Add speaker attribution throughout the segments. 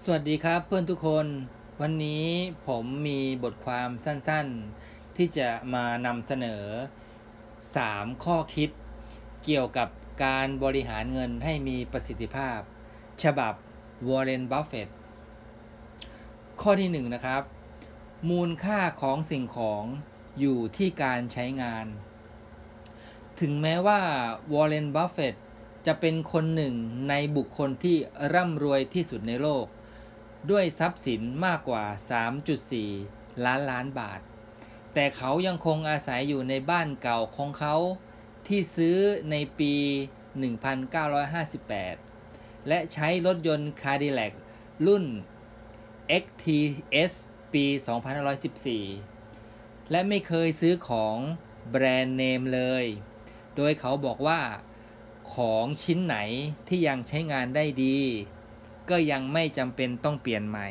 Speaker 1: วัสดีครับเพื่อนทุกคนวันนี้ผมมีบทความสั้นๆที่จะมานำเสนอ3ข้อคิดเกี่ยวกับการบริหารเงินให้มีประสิทธิภาพฉบับวอร์เรน บัฟเฟตต์ข้อที่1นะครับมูลค่าของสิ่งของอยู่ที่การใช้งานถึงแม้ว่าวอร์เรน บัฟเฟตต์จะเป็นคนหนึ่งในบุคคลที่ร่ำรวยที่สุดในโลกด้วยทรัพย์สินมากกว่า 3.4 ล้านล้านบาทแต่เขายังคงอาศัยอยู่ในบ้านเก่าของเขาที่ซื้อในปี 1958 และใช้รถยนต์ Cadillac รุ่น XTS ปี 2514 และไม่เคยซื้อของแบรนด์เนมเลยโดยเขาบอกว่าของชิ้นไหนที่ยังใช้งานได้ดีก็ยังไม่จำเป็นต้องเปลี่ยนใหม่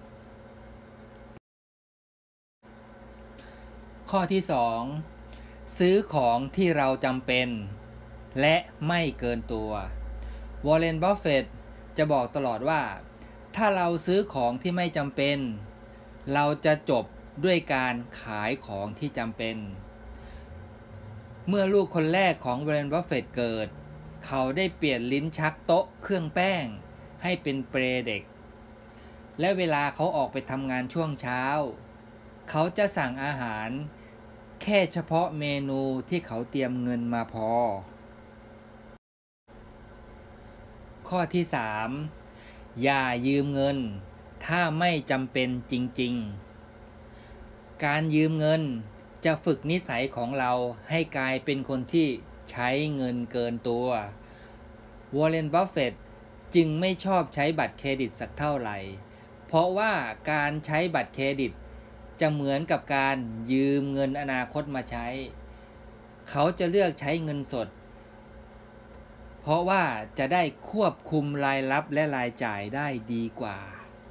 Speaker 1: ข้อที่2ซื้อของที่เราจำเป็นและไม่เกินตัววอร์เรน บัฟเฟตต์จะบอกตลอดว่าถ้าเราซื้อของที่ไม่จำเป็นเราจะจบด้วยการขายของที่จำเป็นเมื่อลูกคนแรกของวอร์เรน บัฟเฟตต์เกิดเขาได้เปลี่ยนลิ้นชักโต๊ะเครื่องแป้งให้เป็นเปลเด็กและเวลาเขาออกไปทำงานช่วงเช้าเขาจะสั่งอาหารแค่เฉพาะเมนูที่เขาเตรียมเงินมาพอข้อที่3อย่ายืมเงินถ้าไม่จำเป็นจริงๆการยืมเงินจะฝึกนิสัยของเราให้กลายเป็นคนที่ใช้เงินเกินตัววอร์เรน บัฟเฟตต์จึงไม่ชอบใช้บัตรเครดิตสักเท่าไหร่เพราะว่าการใช้บัตรเครดิตจะเหมือนกับการยืมเงินอนาคตมาใช้เขาจะเลือกใช้เงินสดเพราะว่าจะได้ควบคุมรายรับและรายจ่ายได้ดีกว่า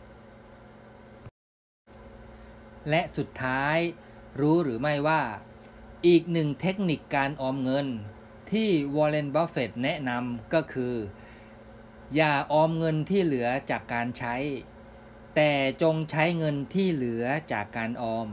Speaker 1: และสุดท้ายรู้หรือไม่ว่าอีกหนึ่งเทคนิคการออมเงินที่วอร์เรน บัฟเฟตต์แนะนำก็คืออย่าออมเงินที่เหลือจากการใช้แต่จงใช้เงินที่เหลือจากการออม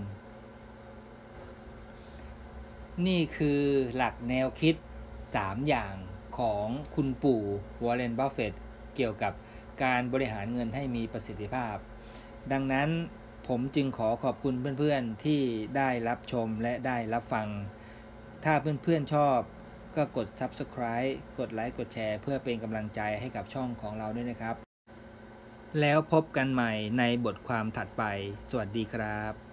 Speaker 1: นี่คือหลักแนวคิด3อย่างของคุณปู่วอร์เรน บัฟเฟตต์เกี่ยวกับการบริหารเงินให้มีประสิทธิภาพดังนั้นผมจึงขอขอบคุณเพื่อนๆที่ได้รับชมและได้รับฟังถ้าเพื่อนๆชอบก็กด Subscribe กดไลค์กดแชร์เพื่อเป็นกำลังใจให้กับช่องของเราด้วยนะครับแล้วพบกันใหม่ในบทความถัดไปสวัสดีครับ